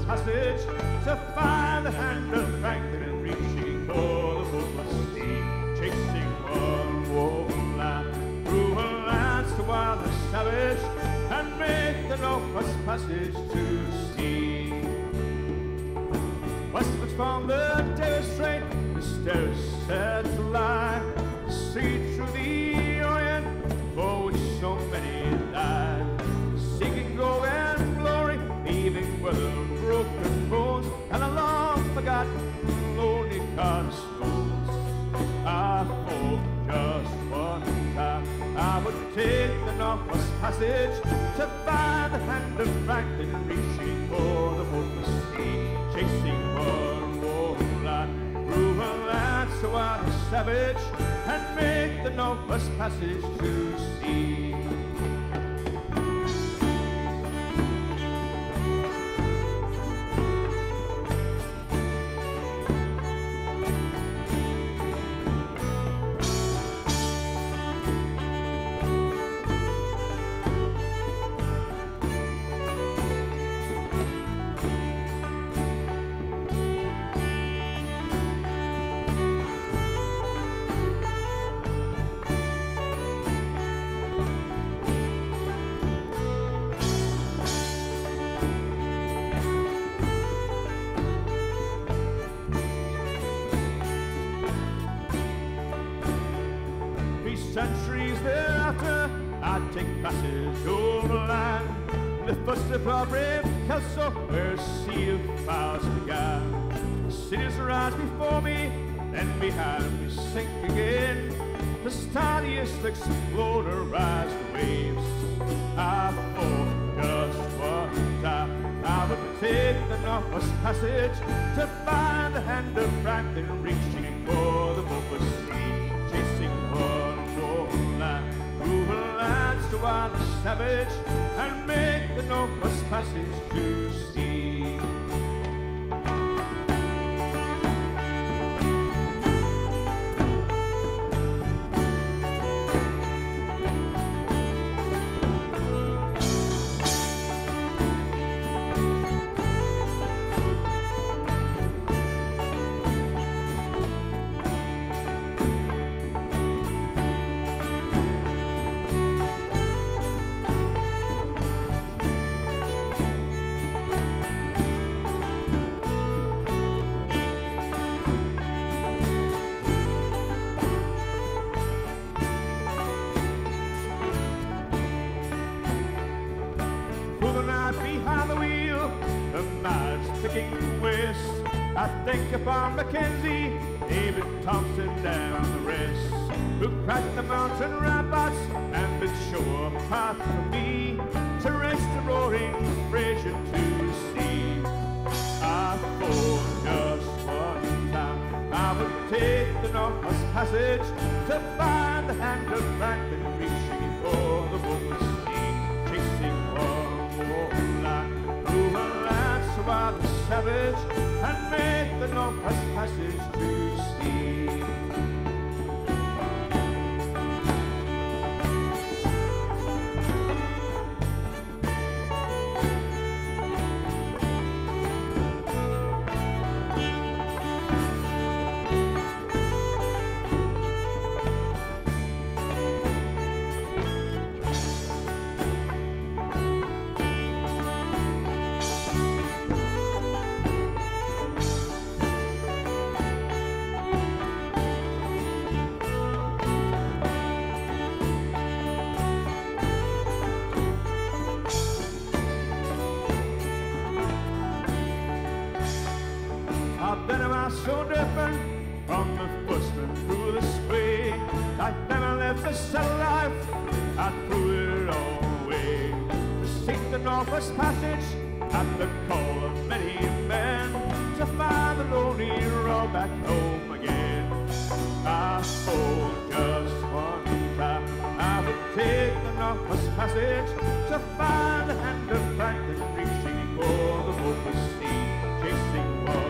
Passage to find the hand of Franklin, reaching for the hopeless sea, chasing one warm land through a lands to wild and savage, and make the Northwest Passage to sea. Westwards from the Davis Strait, the stairs said to lie, see through the Orient, for which so many died, seeking gold and glory, leaving world broken bones, and a long forgotten lonely cornerstones. I thought just one time I would take the Northwest Passage to find the hand of Franklin, reaching for the hopeless sea, chasing one warm line through a land so wild and savage, and make the Northwest Passage to sea. Centuries thereafter, I'd take passage overland, the first of our brave Kelso, where a sea of fires began. Cities rise before me, then behind me sink again. The steadiest exploder rise the waves. I thought just one time I would take the Northwest Passage to find the hand of Franklin, reaching for the hopeless sea, chasing one through a lands to wild and savage, and make the Northwest Passage to sea. Behind the wheel, the miles ticking west. I think upon Mackenzie, David Thompson down the rest, who cracked the mountain ramparts and would show a path for me to race the roaring Fraser to sea. I thought just one time I would take the Northwest Passage to find the hand of Franklin, reaching for the hopeless sea, chasing one warm line through a land so wild and savage, and make the Northwest Passage to sea. Then am I so different from the bushman through the spray? I never lived this settled life, I threw it all away to seek the Northwest Passage at the call of many men, to find the lonely road back home again. I thought just one time I would take the Northwest Passage to find the hand of Franklin, reaching for the hopeless sea, chasing one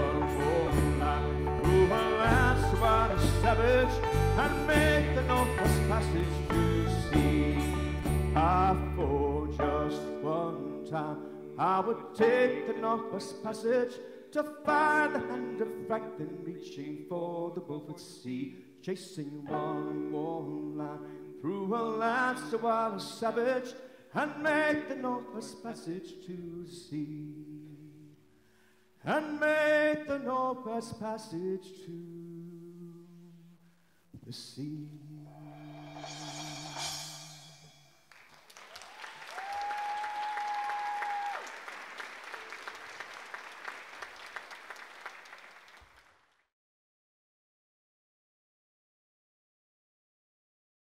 wild and savage, and make the Northwest Passage to sea. I thought just one time I would take the Northwest Passage to find the hand of Franklin reaching for the Beaufort Sea, chasing one warm line through a land so wild and savage, and make the Northwest Passage to the sea, and make the Northwest Passage to the sea.